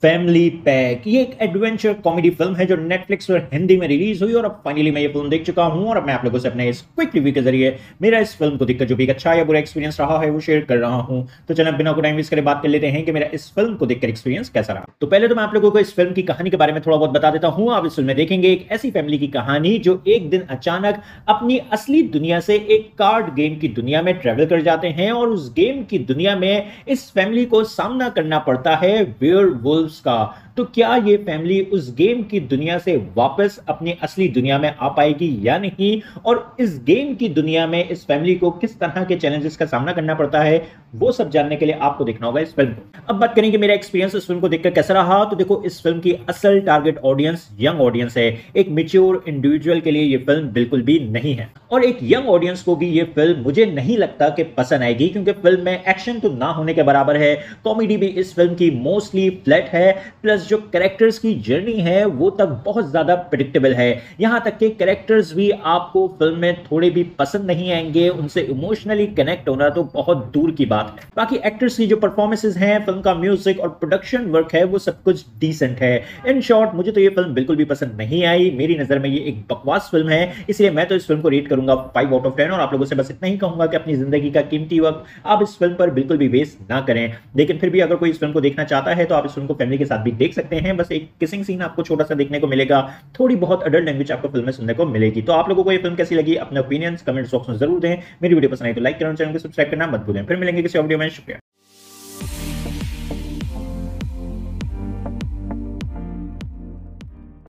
Family pack ये एक adventure comedy film है जो नेटफ्लिक्स पर हिंदी में रिलीज हुई और अब फाइनली मैं ये फिल्म देख चुका हूं और अब मैं आप लोगों से अपने इस क्विक रिव्यू के जरिए मेरा इस फिल्म को देखकर जो भी एक अच्छा या बुरा एक्सपीरियंस रहा है वो शेयर कर रहा हूं। तो चलो बिना कोई टाइम वेस्ट करे बात कर लेते हैं कि मेरा इस फिल्म को देखकर एक्सपीरियंस कैसा रहा। तो पहले तो मैं आप लोगों को इस फिल्म की कहानी के बारे में थोड़ा बहुत बता देता हूं। आप इस फिल्म में देखेंगे एक ऐसी फैमिली की कहानी जो एक दिन अचानक अपनी असली दुनिया से एक कार्ड गेम की दुनिया में ट्रेवल कर जाते हैं और उस गेम की दुनिया में इस फैमिली को सामना करना पड़ता है वेयरवुल्व्स का। तो क्या ये फैमिली उस गेम की दुनिया से वापस अपनी असली दुनिया में आ पाएगी या नहीं, और इस गेम की दुनिया में इस फैमिली को किस तरह के चैलेंजेस का सामना करना पड़ता है, वो सब जानने के लिए आपको देखना होगा इस फिल्म को। अब बात करेंगे मेरा एक्सपीरियंस इस फिल्म को देखकर कैसा रहा। तो देखो, इस फिल्म की असल टारगेट ऑडियंस यंग ऑडियंस है। एक मैच्योर इंडिविजुअल के लिए ये फिल्म बिल्कुल भी नहीं है और एक यंग ऑडियंस को भी ये फिल्म मुझे नहीं लगता कि पसंद आएगी, क्योंकि फिल्म में एक्शन तो ना होने के बराबर है। कॉमेडी भी इस फिल्म की मोस्टली फ्लैट है, प्लस जो कैरेक्टर्स की जर्नी है वो तक बहुत ज्यादा प्रेडिक्टेबल है। यहां तक कि कैरेक्टर्स भी आपको फिल्म में थोड़े भी पसंद नहीं आएंगे, उनसे इमोशनली कनेक्ट होना तो बहुत दूर की बात है। बाकी एक्टर्स की जो परफॉर्मेंसेस हैं, फिल्म का म्यूजिक और प्रोडक्शन वर्क है, वो सब कुछ डिसेंट है। इन शॉर्ट, मुझे तो ये फिल्म बिल्कुल भी पसंद नहीं आई। मेरी नजर में ये एक बकवास फिल्म है, इसलिए मैं तो इस फिल्म को रेट करूंगा 5 आउट ऑफ 10 और आप लोगों से बस इतना ही कहूंगा कि अपनी जिंदगी का कीमती वक्त आप इस फिल्म पर बिल्कुल भी वेस्ट ना करें। लेकिन फिर भी अगर कोई इस फिल्म को देखना चाहता है तो आप इस फिल्म को फैमिली के साथ भी देख सकते हैं। बस एक किसिंग सीन आपको छोटा सा देखने को मिलेगा, थोड़ी बहुत अडल्ट लैंग्वेज आपको फिल्म में सुनने को मिलेगी। तो आप लोगों को ये फिल्म कैसी लगी अपने ओपिनियंस कमेंट बॉक्स में जरूर दें। मेरी वीडियो पसंद आई तो लाइक करें, चैनल को सब्सक्राइब करना मत भूलें। फिर मिलेंगे किसी वीडियो में। शुक्रिया।